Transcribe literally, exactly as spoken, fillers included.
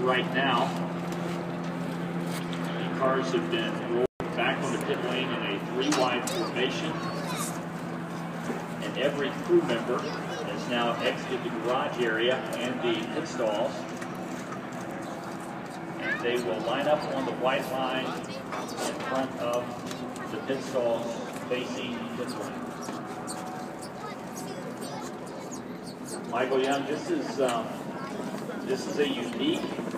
right now. The cars have been rolled back on the pit lane in a three-wide formation. And every crew member has now exited the garage area and the pit stalls. And they will line up on the white line in front of the pit stalls facing pit lane. Michael Young, this is um, this is a unique